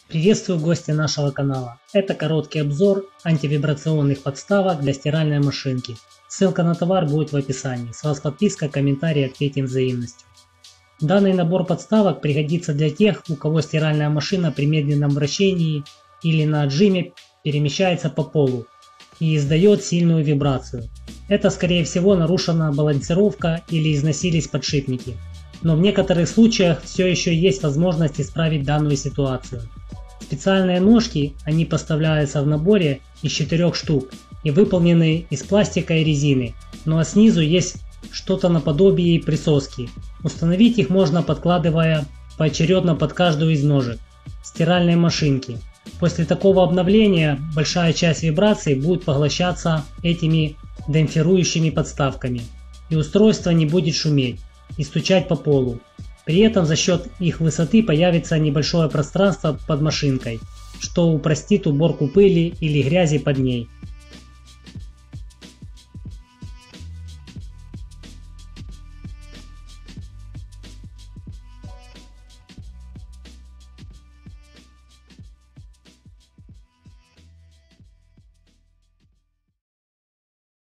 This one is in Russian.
Приветствую гостя нашего канала. Это короткий обзор антивибрационных подставок для стиральной машинки. Ссылка на товар будет в описании. С вас подписка, комментарий, ответим взаимностью. Данный набор подставок пригодится для тех, у кого стиральная машина при медленном вращении или на отжиме перемещается по полу и издает сильную вибрацию. Это скорее всего нарушена балансировка или износились подшипники. Но в некоторых случаях все еще есть возможность исправить данную ситуацию. Специальные ножки, они поставляются в наборе из 4 штук и выполнены из пластика и резины, ну а снизу есть что-то наподобие присоски. Установить их можно, подкладывая поочередно под каждую из ножек стиральной машинки. После такого обновления большая часть вибраций будет поглощаться этими демпфирующими подставками, и устройство не будет шуметь и стучать по полу. При этом за счет их высоты появится небольшое пространство под машинкой, что упростит уборку пыли или грязи под ней.